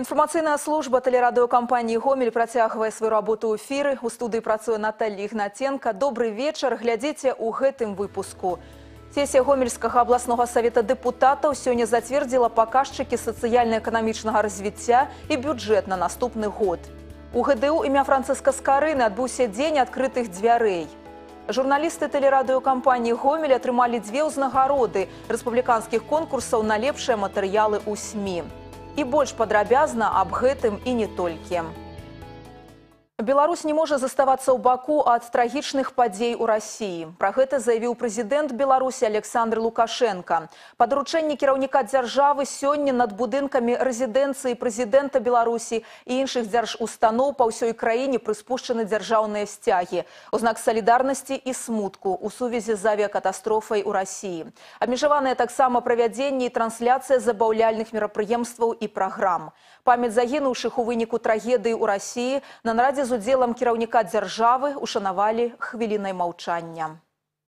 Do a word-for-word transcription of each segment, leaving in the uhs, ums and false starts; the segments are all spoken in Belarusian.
Информационная служба телерадиокомпании «Гомель» протягивает свою работу в эфиры. У студии працуе Наталья Игнатенко. Добрый вечер. Глядите у гэтым выпуску. Сессия Гомельского областного совета депутатов сегодня затвердила показчики социально-экономичного развития и бюджет на наступный год. У ГДУ имя Франциска Скорыны отбылся день открытых дверей. Журналисты телерадиокомпании «Гомель» отрымали две узнагароды республиканских конкурсов на лепшие материалы у СМИ. И больше подробязно об гэтым и не только. Беларусь не может заставаться у Баку от трагичных подей у России. Про гэта заявил президент Беларуси Александр Лукашенко. По доручению кіраўніка державы сегодня над будынками резиденции президента Беларуси и іншых держустанов по всей краине приспущены державные стяги. У знак солидарности и смутку у сувязі з авиакатастрофой у России. Обмежеванное так само проведение и трансляция забаўляльных мерапрыемстваў и программ. Память загінуўшых у выніку трагедии у России на нарадзе з удзелам кіраўніка дзяржавы ушанавалі хвілінай маўчання.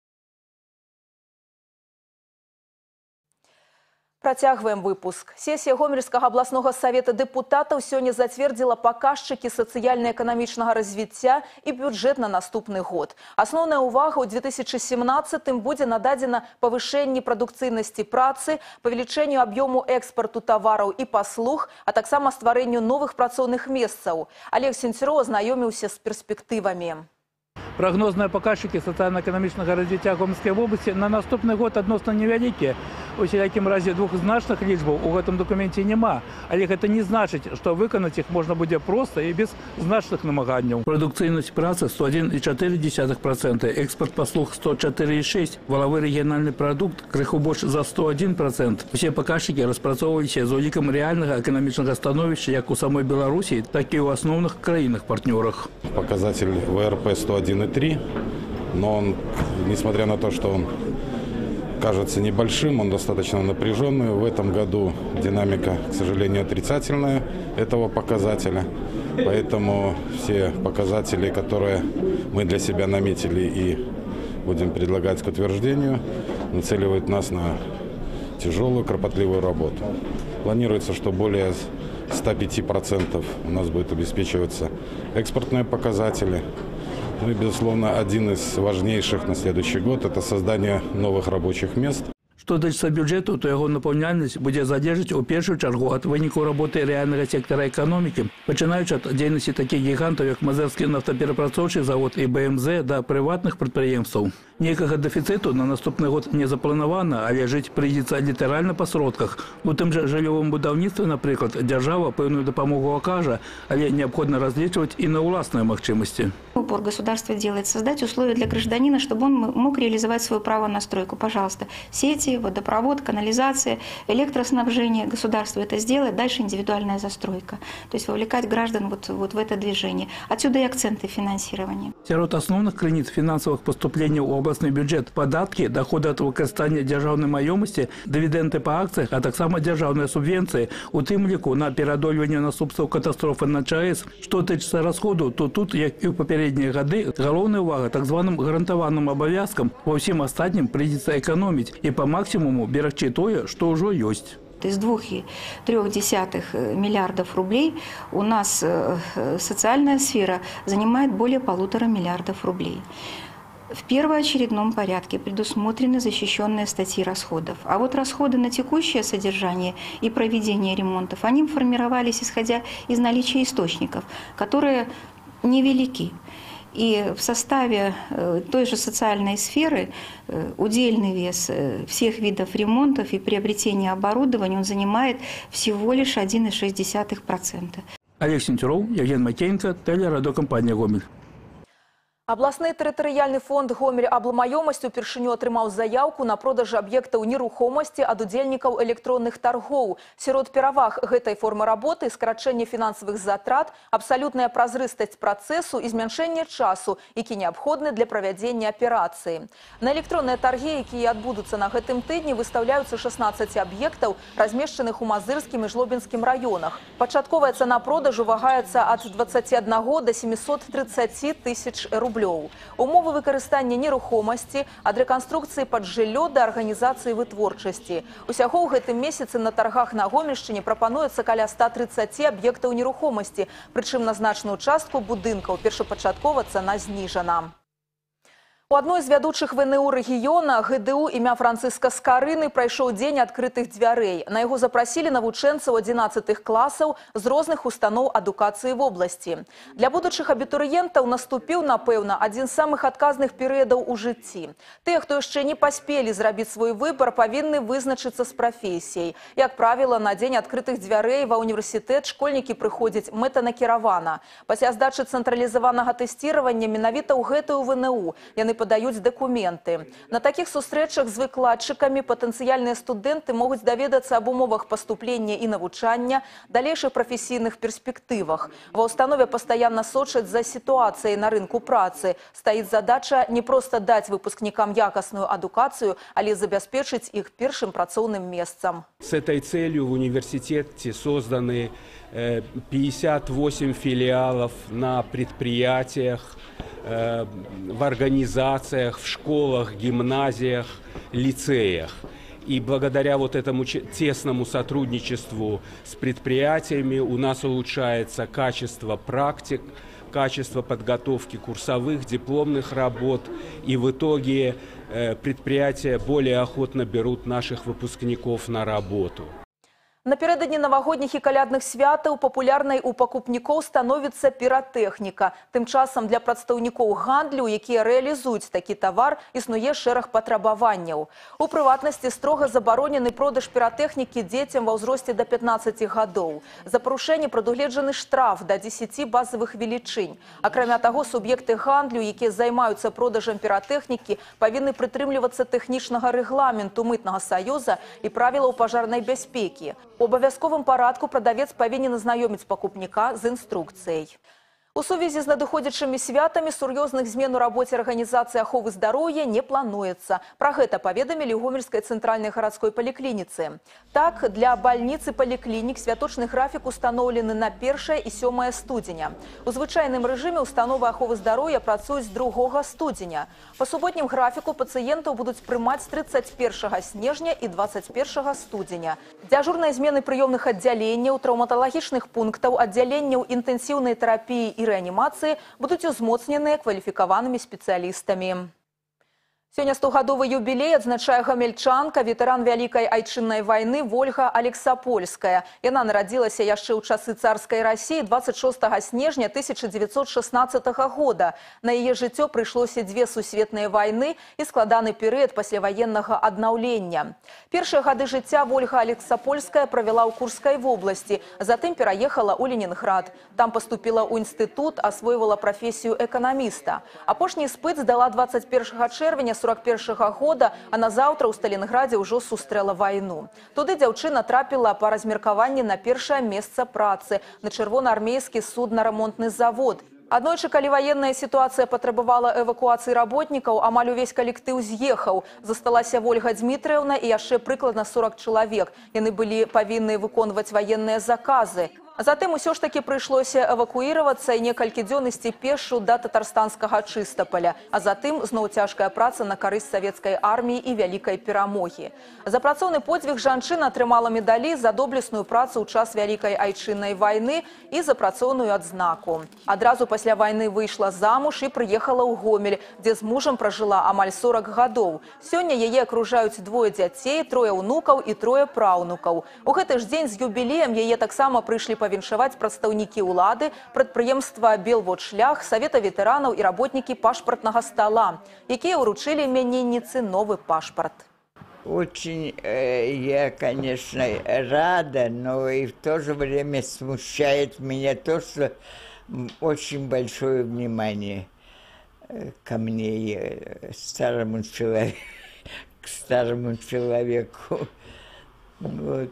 Протягиваем выпуск. Сессия Гомельского областного совета депутатов сегодня затвердила показчики социально-экономичного развития и бюджет на наступный год. Основная увага ў две тысячи семнадцатым будет нададена повышению продукцыйнасці працы, павелічэнню объему экспорту товаров и послуг, а таксама стварэнню новых працоўных месцаў. Олег Сенцюроў ознакомился с перспективами. Прогнозные показчики социально-экономичного развития Гомельской области на наступный год адносна невялікія. У всякім разе двухзначных лічбаў у гэтым документе нема, але гэта не значит, что выканаць их можно будет просто и без значных намаганняў. Продукцыйнасць працы сто один и четыре десятых процента, экспорт послуг сто четыре и шесть, валовый региональный продукт крыху больш за сто один процент. Все показчики распрацоўваліся з улікам реального экономичного становішча як у самой Беларуси, так и у основных краінах-партнерах. Показатель ВРП сто один и три, но он, несмотря на то, что он кажется небольшим, он достаточно напряженный. В этом году динамика, к сожалению, отрицательная этого показателя. Поэтому все показатели, которые мы для себя наметили и будем предлагать к утверждению, нацеливают нас на тяжелую, кропотливую работу. Планируется, что более ста пяти процентов у нас будет обеспечиваться экспортные показатели. Ну и, безусловно, один из важнейших на следующий год – это создание новых рабочих мест. Что датычыцца бюджету, то его наполняльнасць будет залежаць у першую чаргу от выніку работы реального сектора экономики, пачынаючы от деятельности таких гигантов, как Мазырскі нафтаперапрацоўчы завод и БМЗ, до приватных предприемств. Некага дефициту на наступный год не запланавана, але жыць прыйдзецца літаральна па сродках. У тым жа жыллёвым будаўніцтве, например, дзяржава пэўную дапамогу акажа, але необходимо разлічваць и на ўласныя магчымасці. Упор государства делает создать условия для гражданина, чтобы он мог реализовать свое право на стройку. Пожалуйста, сети, водопровод, канализация, электроснабжение. Государство это сделает, дальше индивидуальная застройка. То есть вовлекать граждан вот, вот в это движение. Отсюда и акценты финансирования. Сярод основных крыніц финансовых поступлений у областный бюджет, податки, доходы от выкарыстання дзяржаўнай маёмасці, дивиденды по акциях, а таксама дзяржаўныя субвенции, у тым ліку на пераадольванне наступстваў катастрофы на ЧАЭС. Что тычыцца расходу, то тут, як і ў папярэднія гады, галоўная увага так званым гарантаваным абавязкам, ва ўсім астатнім прыйдзецца экономить и по максимуму берагчы тое, что уже есть. Из двух и трех десятых миллиардов рублей у нас социальная сфера занимает более полутора миллиардов рублей. В первоочередном порядке предусмотрены защищенные статьи расходов. А вот расходы на текущее содержание и проведение ремонтов, они формировались исходя из наличия источников, которые невелики. И в составе той же социальной сферы удельный вес всех видов ремонтов и приобретения оборудования он занимает всего лишь один и шесть десятых процента. Олег Сенцюроў, Евген Макеенко, телерадиокомпания «Гомель». Областный тэрытарыяльны фонд Гомель абламаёмасць упершыню атрымаў заявку на продаж аб'ектаў нерухомасці ад удзельнікаў электронных торгоў. Сярод пераваг гэтай формы работы скарачэнне фінансавых затрат, абсалютная празрыстасць працэсу і змяншэнне часу, які неабходны для правядзення аперацыі. На электронныя таргі, якія адбудуцца на гэтым тыдні, выстаўляюцца шаснаццаць аб'ектаў, размешчаных у Мазырскім і Жлобінскім раёнах. Пачатковая цана продажу вагаецца ад дваццаці аднаго да семісот трыццаці тысяч рублей. рублёў. Умовы выкарыстання нерухомасці ад рэканструкцыі пад жыллё да арганізацыі вытворчасці. Усяго ў гэтым месяцы на таргах на Гомельшчыне прапануецца каля ста трыццаці аб'ектаў нерухомасці, прычым на значную частку будынкаў першапачаткова цана зніжана. У адной з вядучых ВНУ рэгіёна ГДУ імя Францыска Скарыны прайшоў дзень адкрытых дзвярэй. На яго запрасілі навучэнцаў адзінаццатых класаў з розных устаноў адукацыі в обласці. Для будучых абітурыентаў наступіў, напэўна, адзін з самых адказных перыядаў у жыцці. Тыя, хто яшчэ не паспелі зрабіць свой выбар, павінны вызначыцца з прафесіяй. Як правіла, на дзень адкрытых дзвярэй ва ўніверсітэт школьнікі прыходзяць мэтанакіравана. Пасля здачы цэнтралізаванага тэсціравання менавіта ў гэтую ВНУ яны падаюць дакументы. На такіх сустрэчах з выкладчыкамі патэнцыяльныя студэнты могуць даведацца аб умовах паступлення і навучання, далейшых прафесійных перспектывах. Ва ўстанове пастаянна сочаць за сітуацыяй на рынку працы. Стаіць задача не проста даць выпускнікам якасную адукацыю, але забяспечыць іх першым працоўным месцам. С этой целью в университете созданы пятьдесят восемь филиалов на предприятиях, в организациях, в школах, гимназиях, лицеях. И благодаря вот этому тесному сотрудничеству с предприятиями у нас улучшается качество практик, качество подготовки курсовых, дипломных работ. И в итоге предприятия более охотно берут наших выпускников на работу. Напярэдадні навагодніх і калядных святаў папулярнай у пакупнікоў становіцца піратэхніка. Тым часам для прадстаўнікоў гандлю, якія рэалізуюць такі тавар, існуе шэраг патрабаванняў. У прыватнасці строга забаронены продаж піратэхнікі дзецям ва ўзросце да пятнаццаці гадоў. За парушэнне прадугледжаны штраф да дзесяці базавых велічынь. Акрамя таго, суб'екты гандлю, якія займаюцца продажам піратэхнікі, павінны прытрымлівацца тэхнічнага рэгламенту мытнага саюза і правілаў пажарнай бяспекі. У абавязковым парадку прадавец павінен азнаёміць пакупніка з інструкцыяй. У сувязі з надыходзячымі святамі сур'ёзных змен у рабоце арганізацыі аховы здароўя не плануецца. Пра гэта паведамілі ў Гомельскай цэнтральнай гарадской паліклініцы. Так, для бальніцы паліклінік святочны графік устаноўлены на першае і сёмае студзеня. У звычайным рэжыме установы аховы здароўя працуюць з другога студзеня. Па суботнім графіку пацыентаў будуць прымаць з трыццаць першага снежня і дваццаць першага студзеня. Дзяжурныя змены прыёмных аддзяленняў, траўматалагічных пунктаў, аддзяленняў інтэнсіўнай тэрапіі і рэанімацыі будуць узмоцненыя кваліфікаванымі спецыялістамі. Сёння стогадовы юбілей адзначае гамельчанка, ветэран Вялікай айчыннай вайны Вольга Алексапольская. Яна нарадзілася яшчэ ў часы царскай Расіі дваццаць шостага снежня тысяча дзевяцьсот шаснаццатага года. На яе жыццё прыйшлося дзве сусветныя вайны і складаны перыяд пасляваеннага аднаўлення. Першыя гады жыцця Вольга Алексапольская правяла ў Курскай вобласці, затым пераехала ў Ленінград. Там паступіла ў інстытут, асвойвала прафесію эканаміста. Апошні іспыт здала дваццаць першага чэрвеня сорок першага года, а назаўтра ў Сталінградзе ўжо сустрэла вайну. Туды дзяўчына трапіла па размеркаванні на першае месца працы, на чырвонаармейскі судна-рамонтны завод. Аднойчы, калі ваенная сітуацыя патрабавала эвакуацыі работнікаў, амаль увесь калектыў з'ехаў. Засталася Вольга Дмітрыеўна і яшчэ прыкладна сорок чалавек. Яны былі павінны выконваць ваенныя заказы. Затым усё ж такі прыйшлося эвакуіравацца і некалькі дзён ісці пешшу да татарстанскага Чыстапаля, а затым зноў цяжкая праца на карысць савецкай арміі і вялікай перамогі. За працоўны подзвіг жанчына атрымала медалі за доблесную працу ў час Вялікай айчыннай вайны і за працоўную адзнаку. Адразу пасля вайны выйшла замуж і прыехала ў Гомель, дзе з мужам пражыла амаль сорок гадоў. Сёння яе акружаюць двое дзяцей, трое ўнукаў і трое праўнукаў. У гэты ж дзень з юбілеем яе таксама прыйшлі па павіншаваць прадстаўнікі ўлады, прадпрыемства «Белводшлях», Савета ветэранаў і работнікі пашпартнага стола, якія ўручылі імянінніцы новы пашпарт. Очень э, я, конечно, рада, но и в то же время смущает меня то, что очень большое внимание ко мне, старому человеку, к старому человеку. Вот.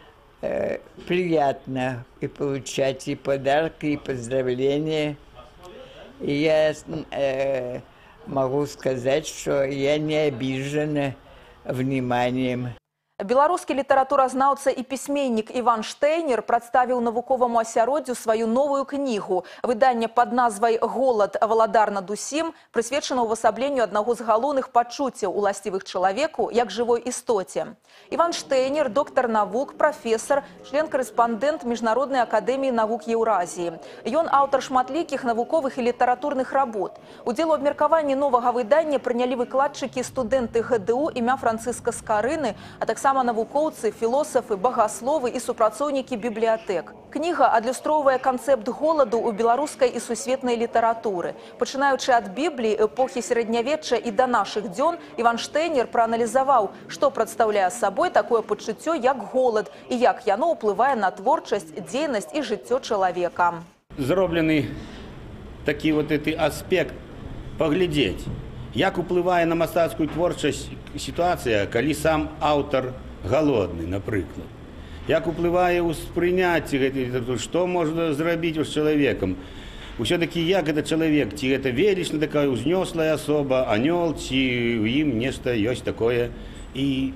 Приятно и получать и подарки, и поздравления. И я э, могу сказать, что я не обижена вниманием. Беларускі літаратуразнаўца і пісьменнік Іван Штейнер прадставіў навуковаму асяроддзю сваю новую кнігу. Выданне пад назвай «Голад. Валадар над усім» прысвечана ўвасабленню аднаго з галоўных пачуццяў, уласцівых чалавеку, як жывой істоце. Іван Штейнер – доктар навук, прафесар, член-карэспандэнт Міжнароднай акадэміі навук Еўразіі. Ён аўтар шматлікіх навуковых і літаратурных работ. Удзел у абмеркаванні новага выдання прынялі выкладчыкі і студэнты гэ дэ у імя Францыска Скарыны, а таксама навукоўцы, філосафы, багасловы і супрацоўнікі бібліятэк. Кніга адлюстроўвае канцэпт голаду ў беларускай і сусветнай літаратуры. Пачынаючы ад Бібліі, эпохі сярэднявечча і да нашых дзён, Іван Штейнер прааналізаваў, што прадстаўляе сабой такое пачуццё, як голад, і як яно ўплывае на творчасць, дзейнасць і жыццё чалавека. Зроблены такі вот гэты аспект паглядзець, як уплывае на мастацкую творчасць сітуацыя, калі сам аўтар галодны, напрыклад. Як уплывае ўспрыняцце гэтай літаратуры, што можна зрабіць з чалавекам. Усё-такі як гэта чалавек, ці гэта велічна такая ўзнёслая асоба, анёл, ці ў ім нешта ёсць такое, і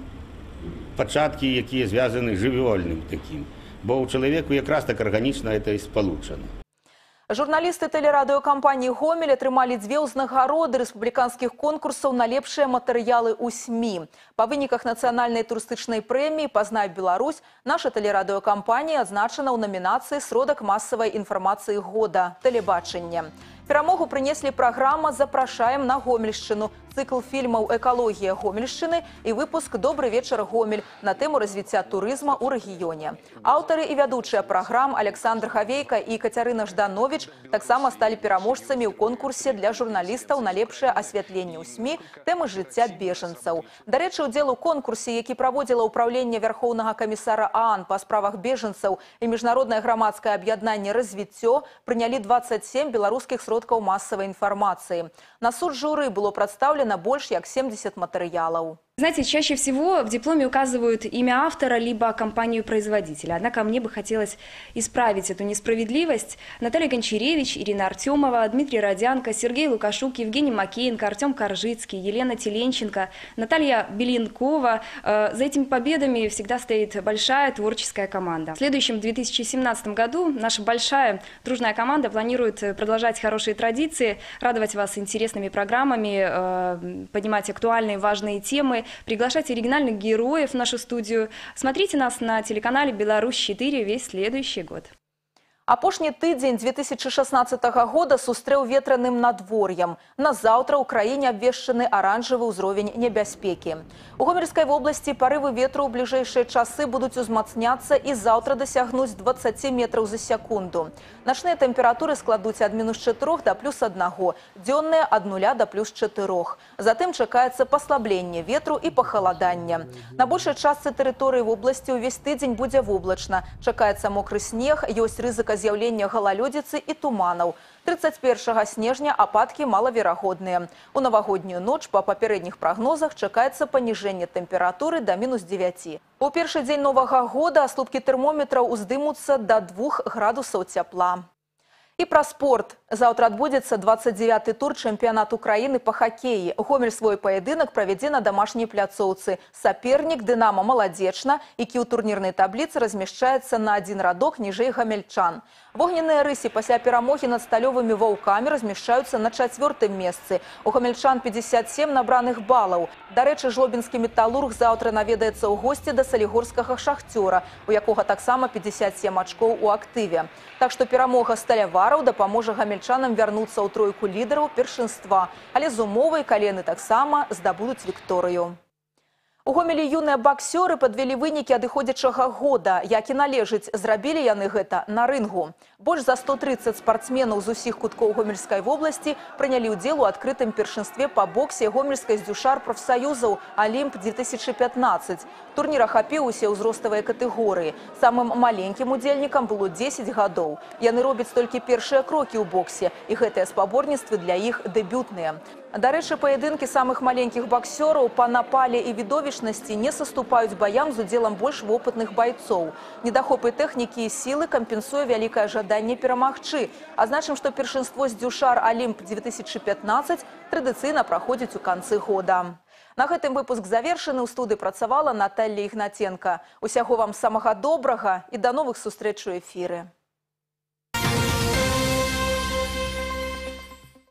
пачаткі, якія звязаны жывёльным такім. Бо ў чалавеку якраз так арганічна гэта і спалучана. Журналісты тэлерадыёкампаніі «Гомель» атрымалі дзве ўзнагароды рэспубліканскіх конкурсаў на лепшыя матэрыялы ў СМІ. Па выніках нацыянальнай турыстычнай прэміі «Пазнай Беларусь» наша тэлерадыёкампанія адзначана ў намінацыі «Сродак масавай інфармацыі года» тэлебачання. Перамогу прынеслі праграма «Запрашаем на Гомельшчыну», цыкл фільмаў «Экалогія Гомельшчыны» і выпуск «Добры вечар, Гомель» на тэму развіцця турызма ў рэгіёне. Аўтары і вядучыя праграм Александр Хавейка і Кацярына Жданович таксама сталі пераможцамі ў конкурсе для журналістаў на лепшае асвятленне ў СМІ тэмы жыцця бежанцаў. Дарэчы, удзел у конкурсе, які праводзіла ўпраўленне Вярхоўнага камісара ААН па справах бежанцаў і Міжнароднае грамадскае аб'яднанне «Развіццё», прынялі дваццаць сем беларускіх сродкаў масавай інфармацыі. На суд журы было прадстаўлена больш як семьдесят материалов. Знаете, чаще всего в дипломе указывают имя автора либо компанию-производителя. Однако мне бы хотелось исправить эту несправедливость. Наталья Гончаревич, Ирина Артемова, Дмитрий Родянко, Сергей Лукашук, Евгений Макеенко, Артем Коржицкий, Елена Теленченко, Наталья Беленкова. За этими победами всегда стоит большая творческая команда. В следующем две тысячи семнадцатом году наша большая дружная команда планирует продолжать хорошие традиции, радовать вас интересными программами, поднимать актуальные важные темы, приглашать оригинальных героев в нашу студию. Смотрите нас на телеканале «Беларусь четыре» весь следующий год. Апошні тыдзень две тысячи шестнадцатого года сустрэў ветраным надвор'ем. На заўтра ў краіне абвешчаны аранжавы ўзровень небяспекі. У Гомельскай вобласці парывы ветру ў бліжэйшыя часы будуць узмацняцца і заўтра дасягнуць дваццаці метраў за секунду. Начныя тэмпературы складуць ад мінус чатырох да плюс аднаго, дзённыя ад нуля да плюс чатырох. Затым чакаецца паслабленне ветру і пахаладання. На большай частцы тэрыторыі вобласці ўвесь тыдзень будзе воблачна. Чакаецца мокры снег, ёсць рызыка з'яўлення галалёдзіцы і туманаў. тридцать першага снежня ападкі малаверагодныя. У навагоднюю ноч па папярэдніх прагнозах чакаецца паніжэнне тэмпературы да мінус дзевяці. У першы дзень новага года слупкі тэрмометраў уздымуцца да двух градусаў цяпла. І пра спорт. Заўтра адбудзецца дваццаць дзевяты тур чэмпіянату краіны па хакеі. Гомель свой паядынак правядзе на дамашняй пляцоўцы. Сапернік «Дынамо» Маладзечна, які ў турнірнай табліцы размяшчаецца на адзін радок ніжэй гамельчан. Вогненныя рысі пасля перамогі над сталёвымі ваўкамі размяшчаюцца на чацвёртым месцы. У гамельчан пятьдесят семь набраных балаў. Дарэчы, жлобінскі металург заўтра наведаецца ў госці да салігорскага шахцёра, у якога таксама пятьдесят семь ачкоў у актыве. Так што перамога сталявараў дапаможа гамельчанам вярнуцца ў тройку лідараў першынства, але з умовай, калі яны таксама здабудуць вікторыю. У Гомелі юныя баксёры падвялі вынікі адыходзячага года. Як і належыць, зрабілі яны гэта на рынгу. Больш за сто тридцать спартсменаў з усіх куткоў Гомельскай вобласці прынялі ўдзел у адкрытым першынстве па боксе Гомельскай здзюшар прафсаюзаў «Олимп две тысячи пятнадцать». Турнір ахапіў усе ўзроставыя катэгорыі. Самым маленькім удзельнікам было дзесяць гадоў. Яны робяць толькі першыя крокі ў боксе, і гэтыя спаборніцтвы для іх дэбютныя. Дарэчы, паядынкі самых маленькіх баксёраў па напале і відовішчнасці не саступаюць баям з удзелам больш вопытных байцоў. Недахопы тэхнікі і сілы кампенсуе вялікае жаданне перамагчы. Адзначым, што першынство здзюшар «Олимп две тысячи пятнадцать» традыцыйна праходзіць у канцы года. На гэтым выпуск завершаны. У студыі працавала Наталья Ігнаценка. Усяго вам самага добрага і да новых сустрэч у эфіры.